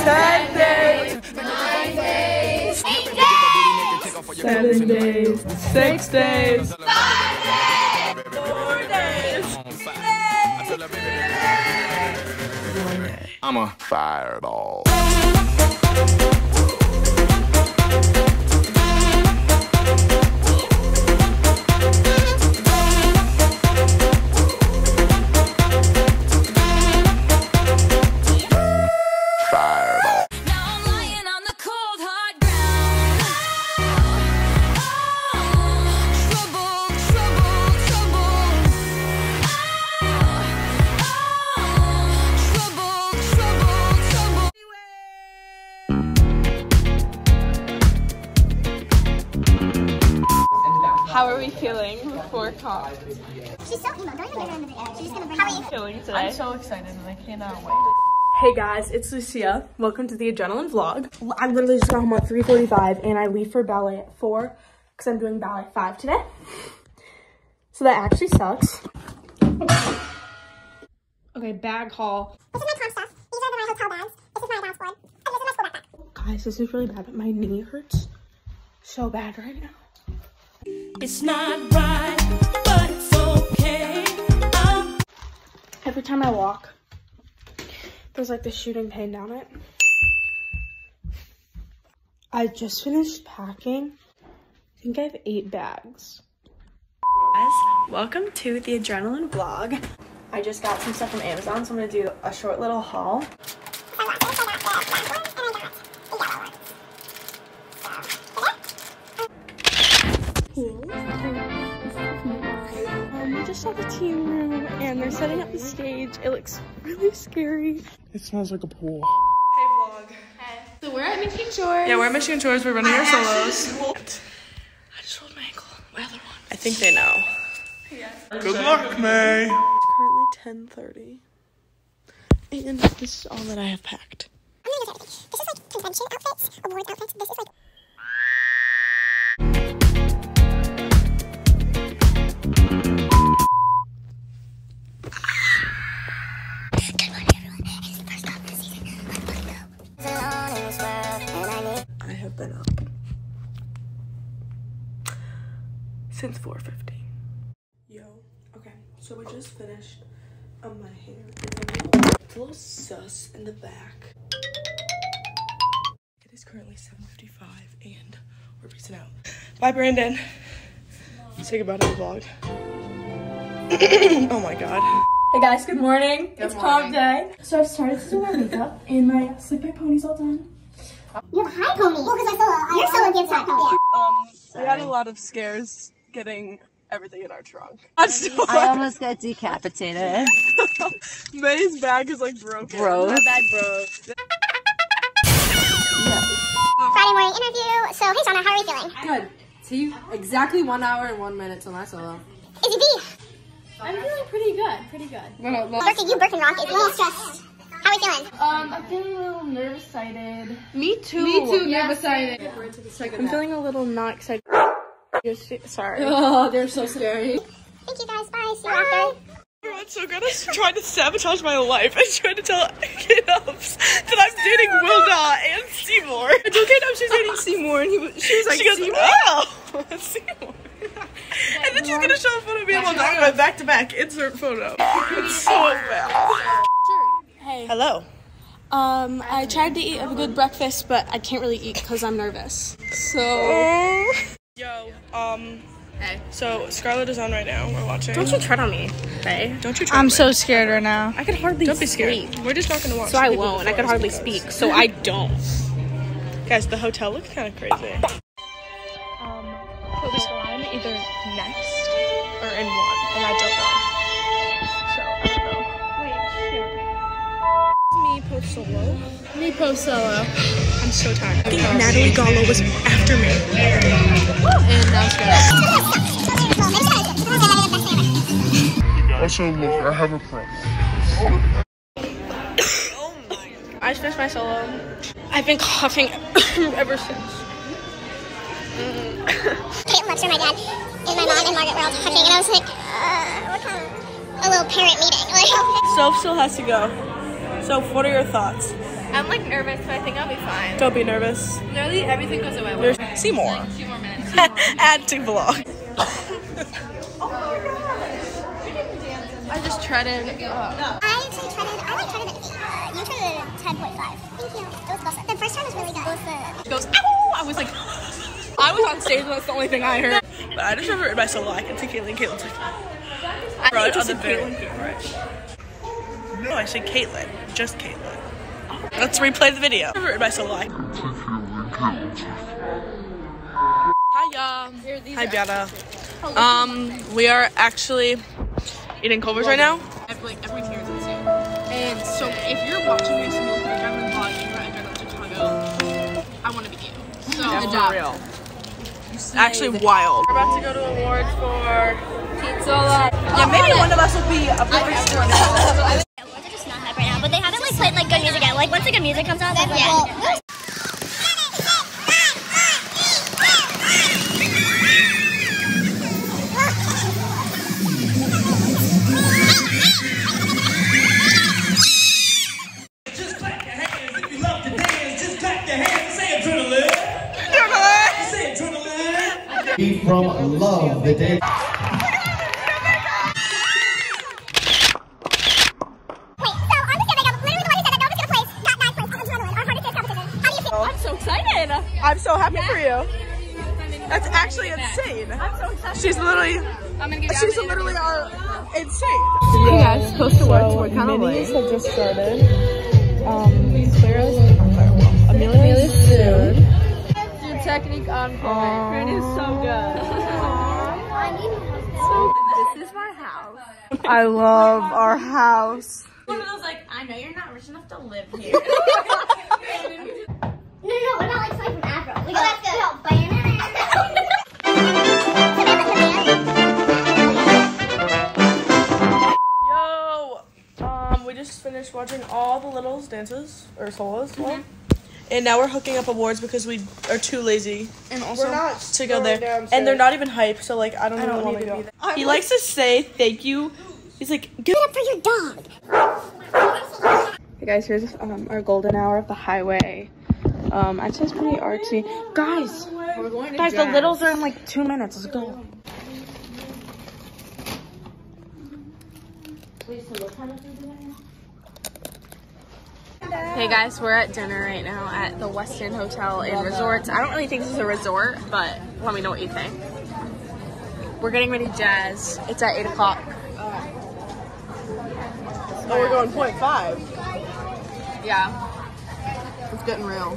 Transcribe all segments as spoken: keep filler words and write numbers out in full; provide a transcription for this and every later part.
ten days, nine days, eight days, seven days, six days, five days, four days, I'm a fireball. How are we feeling before comp? She's so emo. Don't even get her in the video. She's just gonna bring. How are you feeling today? I'm so excited and I cannot wait. Hey guys, it's Lucia. Welcome to the Adrenaline Vlog. I literally just got home at three forty-five and I leave for ballet at four because I'm doing ballet at five today. So that actually sucks. Okay, bag haul. This is my comp stuff. These are my hotel bags. This is my dance board. And this is my school backpack. Guys, this is really bad, but my knee hurts so bad right now. It's not right, but it's okay. Um. Every time I walk, there's like this shooting pain down it. I just finished packing. I think I have eight bags. Guys, welcome to the Adrenaline Vlog. I just got some stuff from Amazon, so I'm gonna do a short little haul. Um, we just saw the team room and they're setting up the stage. It looks really scary. It smells like a pool. Hey vlog. Hey. So we're at Michigan Shores. Yeah, we're at Michigan Shores. We're running our solos. I just rolled my ankle. My other one. I think they know. Yeah. Good luck, May. It's currently ten thirty. And this is all that I have packed. I'm gonna go through everything. This is like convention outfits, award outfits. This is like. I have been up since four fifty. Yo, okay, so we just finished on my hair. It's a little sus in the back. It is currently seven fifty-five and we're peacing out. Bye, Brandon. Say goodbye to the vlog. Oh my god. Hey guys, good morning. Good it's morning. comp day. So I've started to do my makeup and my sleep back pony's all done. You have a high pony. Well, because my solo. Your solo gives high pony. Um, we had a lot of scares getting everything in our trunk. I almost got decapitated. May's bag is like broken. Broke. My bag broke. Friday morning interview. So, hey, Shauna, how are we feeling? Good. See, exactly one hour and one minute till my solo. Izzy B. I'm feeling pretty good, pretty good. Birkin, you Birkin Rock is a little stressed. How are we feeling? Um, I'm feeling a little nervous-sighted. Me too. Me too, Yeah. nervous-sighted. I'm feeling a little not excited. Sorry. Oh, they're so scary. Thank you guys. Bye. See you after. Everyone's so good at trying to sabotage my life and trying to tell K-Dubs that I'm dating Will Not and Seymour. I told K-Dubs she's dating Seymour and he was, she was like, she goes, Seymour? Oh, Seymour. And then she's gonna show a photo of me while talking about back to back insert photo. It's so bad. Hey. Hello. Um, I tried to eat a good breakfast, but I can't really eat because I'm nervous. So. Yo, um. Hey. So Scarlett is on right now. We're watching. Don't you tread on me, Faye. Don't you try I'm to so win. scared right now. I could hardly Don't be scared. speak. We're just not gonna watch. So I people won't. I before could us hardly because- speak. So I don't. Guys, the hotel looks kind of crazy. Um, put this one either next or in one, and I don't know. So I don't know. Wait, here. Me post solo. Me post solo. I'm so tired. I think Natalie Gallo was after me. And now it's good. Also, look, I have a problem. I just finished my solo. I've been coughing ever since. Caitlin Webster, my dad, and my mom and Margaret were all talking, and I was like, uh, what kind of a little parent meeting? Like, Soph still has to go. So, what are your thoughts? I'm like nervous, but I think I'll be fine. Don't be nervous. Literally everything goes away. There's Seymour. Two more minutes. Add to vlog. I just treaded. Uh, I actually treaded, I like treaded at eight. Uh, you treaded at ten point five. Thank you. It was close. The first time was really good. It was the... She goes, ow! I was like, I was on stage and that's the only thing I heard. But I just remember it by solo. I can see Caitlin. Caitlin's like, I right think on the just very Caitlin. right. No, I said Caitlin. Just Caitlin. Let's replay the video. I remember it by solo. I Hi, y'all. Hi, Biana. Um, we are actually eating Culver's right now. Like every tier is insane. And so if you're watching this and you're driving vlog and you're at Chicago, I want to be you. So Yeah, good for job. real. Actually wild. We're about to go to awards for pizza. Yeah, maybe one of us will be a perfect student. Awards are just not hype right now, but they haven't like played like good music yet. Like once the good music comes on, then like, yeah. Well, from love the day. wait, so I'm just gonna make up literally the one who said that Nova's gonna place got ninth place on adrenaline, our hardest hit competition. How do you feel? I'm so excited. I'm so happy for you. That's actually insane. I'm so excited. She's literally, I'm gonna get she's literally uh, insane. Hey guys, post awards. We're kind of late. have just started. Um, Clara's, Amelia's soon. Your technique on point. It is so good. This is my house. I love our house. One of those like, I know you're not rich enough to live here. No, no, no, what about like something from Afro? We got, oh, that's good. Yo, um, we just finished watching all the Littles dances, or solos, well. And now we're hooking up awards because we are too lazy And also, we're not to go there. And they're not even hype, so like I don't, I don't even want to go. He likes to say thank you. He's like, give it up for your dog. Hey guys, here's um, our golden hour of the highway. Um, I'd say it's pretty artsy. Guys, we're going to guys, the Littles are in like two minutes. Let's go. Hey guys, we're at dinner right now at the Westin Hotel in Resorts. I don't really think this is a resort, but let me know what you think. We're getting ready to jazz. It's at eight o'clock. Oh, we're going point five. Yeah. It's getting real.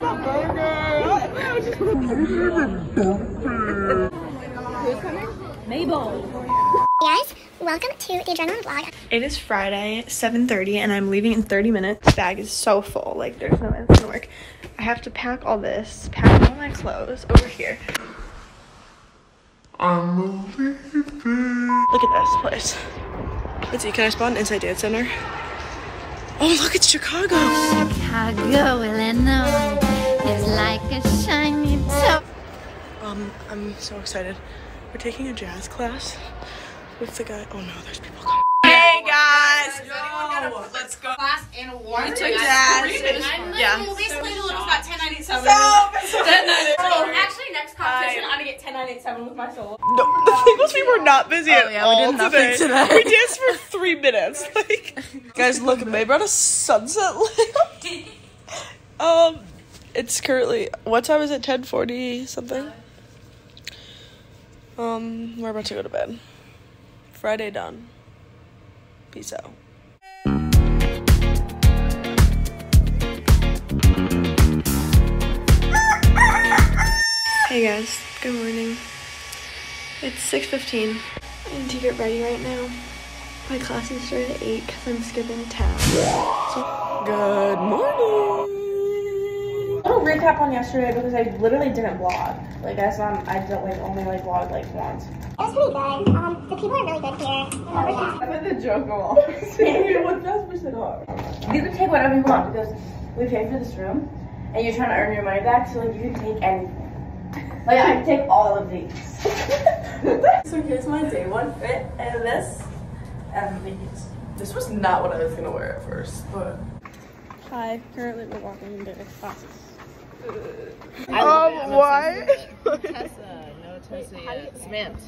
Who's coming? Mabel. Guys, welcome to the Adrenaline Vlog. It is Friday, seven thirty, and I'm leaving in thirty minutes. The bag is so full, like there's no way it's gonna work. I have to pack all this, pack all my clothes over here. I'm leaving. Look at this place. Let's see, can I spawn Inside Dance Center? Oh, look, it's Chicago. Chicago, Illinois is like a shiny toe. Um, I'm so excited. We're taking a jazz class with the guy. Oh no, there's people coming. Hey guys! Yo, let's go. Class and award. We took jazz. Yeah. Basically, the Littles got ten nine eight seven. ten nine eight seven. Actually, next competition, I'm gonna get ten nine eight seven with my solo. No, the thing was we were not busy at Oh, yeah, we all did nothing today. today. We danced for three minutes. Like, guys, look, they brought a sunset lamp. um, it's currently, what time is it? ten forty something? Um, we're about to go to bed. Friday done. Peace out. Hey guys, good morning. It's six fifteen. I need to get ready right now. My classes start at eight because I'm skipping town. So, good morning. A little recap on yesterday because I literally didn't vlog. Like I saw, I don't like only like vlog like once. That's pretty good. Um, the people are really good here. I meant the joke all. What does percent off? You can take whatever you want because we paid for this room, and you're trying to earn your money back. So like you can take anything. Like I can take all of these. So here's my day one fit, and this, and these. This was not what I was gonna wear at first, but Hi, currently we're walking into classes. Um, what? Tessa, no Tessa yet. Samantha.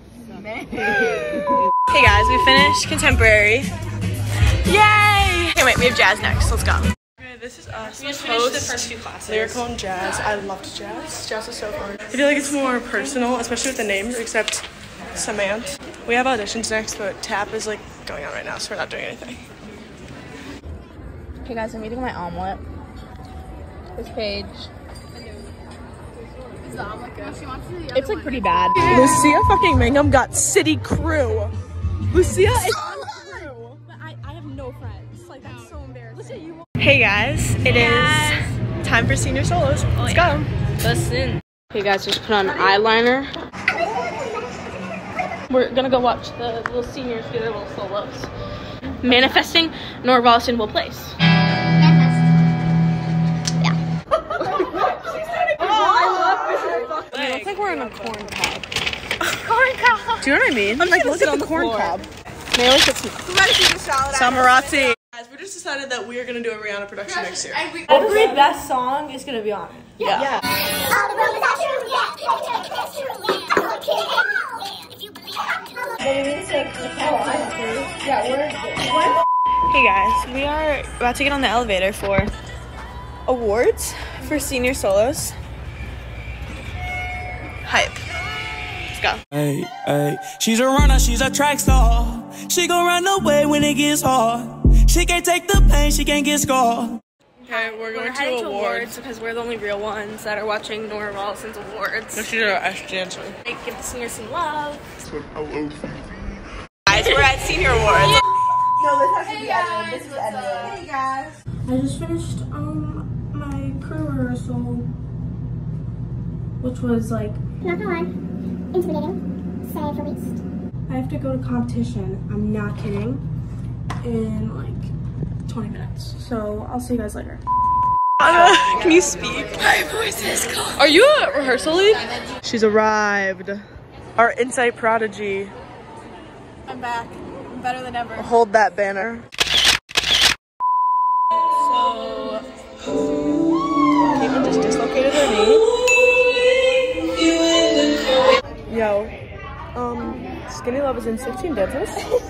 Hey guys, we finished contemporary. Yay! Okay, wait, we have jazz next. Let's go. Okay, this is us. We just finished the Post first two classes. Lyrical and jazz. I loved jazz. Jazz is so fun. I feel like it's more personal, especially with the names, except Samantha. We have auditions next, but tap is like going on right now, so we're not doing anything. Okay guys, I'm eating my omelet. This page. It's like pretty bad. Lucia fucking Mangum got City Crew. Lucia is on the crew. But I, I have no friends. Like, that's so embarrassing. You Hey guys, it is time for senior solos. Let's go. Listen. Hey guys, just put on eyeliner. We're gonna go watch the little seniors do their little solos. Manifesting, Nora Rollison will place. It looks like we're in a corn cob. Corn cob. Do you know what I mean? I'm like, look at the corn cob. Naomi sits Samarazzi. Guys, we just decided that we are gonna do a Rihanna production next year. Every best song is gonna be on it. Yeah. Hey guys, we are about to get on the elevator for awards for senior solos. Hype. Let's go. Hey, hey, she's a runner, she's a track star. She gon' run away when it gets hard. She can't take the pain, she can't get scarred. Okay, we're going We're heading to to awards. awards because we're the only real ones that are watching Nora Rollison's awards. No, she's our S dancer. Like, give the singers some love. Guys, we're at senior awards. Hey guys, Hey guys. I just finished um my crew rehearsal, which was like Not gonna lie, intimidating, say the least. I have to go to competition. I'm not kidding. In like twenty minutes. So I'll see you guys later. Anna, can you speak? My voice is gone. Are you at rehearsal league? She's arrived. Our Insight prodigy. I'm back. I'm better than ever. Hold that banner. So, Caitlin just dislocated her knee. Yo, um, Skinny Love is in sixteen dances.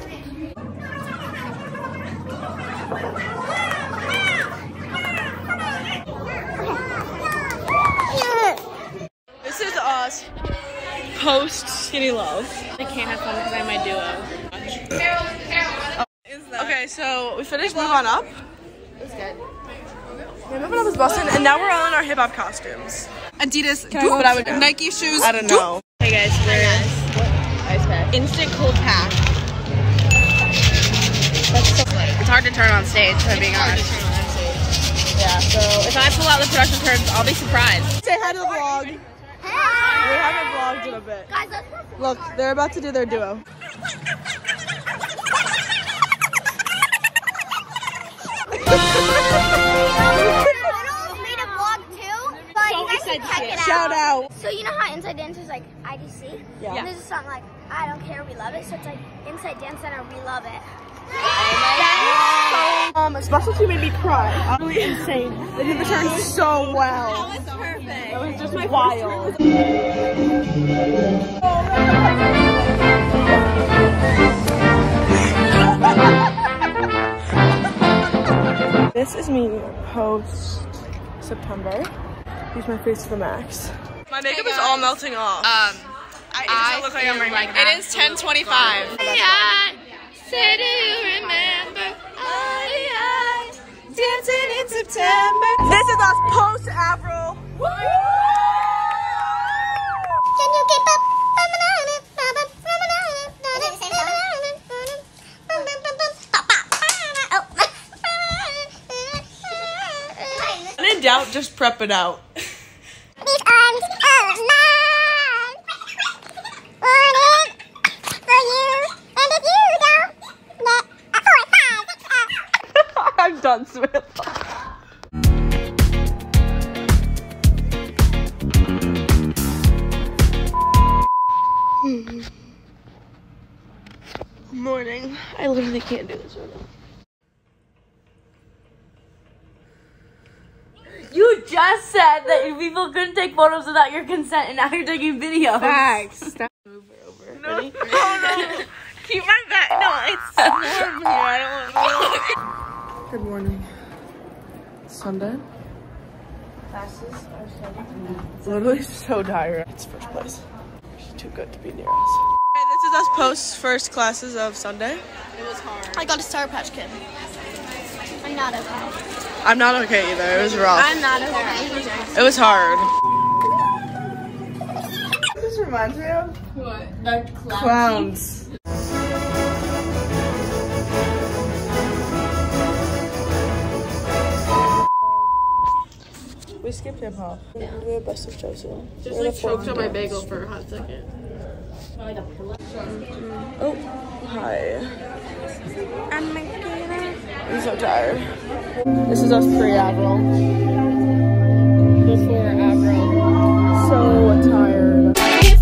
This is us post Skinny Love. I can't have fun because I'm my duo. Okay, so we finished Move On Up. It was good. Yeah, Move On Up is busting, and now we're all in our hip hop costumes. Adidas, But I would Nike shoes. I don't know. Hey guys, we're ice pack. Instant cold pack. That's so it's hard to turn on stage, if I'm being honest. Yeah, so if I pull out the production terms, I'll be surprised. Say hi to the vlog. We haven't vlogged in a bit. Look, they're about to do their duo. Shout out. So you know how Inside Dance is like I D C? Yeah. And there's a song like I don't care, we love it. So it's like Inside Dance Center, we love it. Um, Special Two made me cry. Utterly insane. They did the turn so well. That was perfect. That was just my wild. This is me post September. Use my face to the max. My makeup is all melting off. Um, I, it doesn't look like I'm wearing like makeup. it is ten twenty-five. Say, do you remember? I, I, dancing in September. This is us post Avril. Can you keep up? When in doubt, just prep it out. These arms are mine. Want it for you, and if you don't, get a four, five, six, uh. I'm done, Smith. Morning. I literally can't do this right now. just said that people couldn't take photos without your consent, and now you're taking videos. Facts. Stop. Over, over. No, Ready? No, no. Keep my back. No, it's warm here. I don't want to. Good morning. Sunday. Classes are starting. Literally so tired. It's first place. She's too good to be near us. Alright, this is us post first classes of Sunday. It was hard. I got a Sour Patch Kid. I'm not okay. I'm not okay either. It was rough. I'm not okay. It was hard. This reminds me of What? The clowns. We skipped hip hop. We have best of Chelsea. Just like choked on my bagel for a hot second. Oh, hi. I'm I'm so tired. This is us pre-Avril. Before Avril. So tired.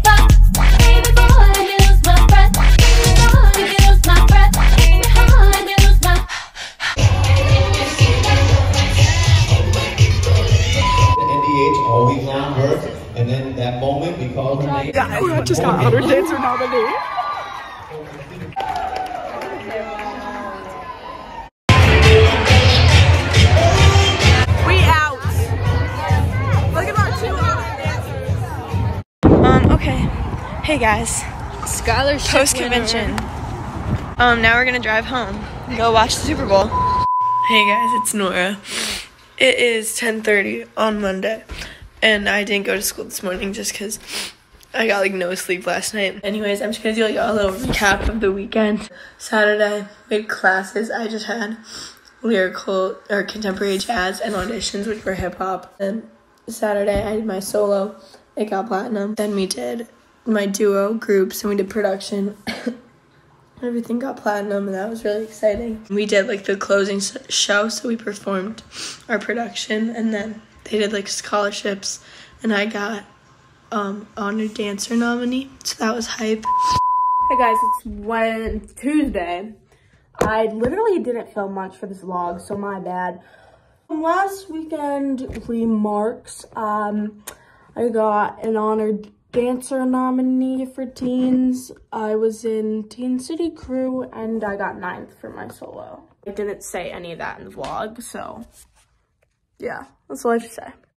Always on her, and then that moment we called her name. Yeah, we just got Outer Dancer nominee. We out. Look at our two Um, okay. Hey guys. Scholarship Post convention. Um, now we're gonna drive home. Go watch the Super Bowl. Hey guys, it's Nora. It is ten thirty on Monday, and I didn't go to school this morning just because I got like no sleep last night. Anyways, I'm just gonna do like a little recap of the weekend. Saturday, we had classes. I just had lyrical or contemporary jazz and auditions, which were hip hop. And Saturday, I did my solo. It got platinum. Then we did my duo groups, and we did production. Everything got platinum, and that was really exciting. We did like the closing show, so we performed our production, and then they did like scholarships, and I got um honored dancer nominee, so that was hype. Hey guys, it's when Tuesday. I literally didn't film much for this vlog, so my bad. Last weekend remarks, um, I got an honored dancer nominee for teens. I was in Teen City Crew, and I got ninth for my solo. I didn't say any of that in the vlog, so yeah, that's all I have to say.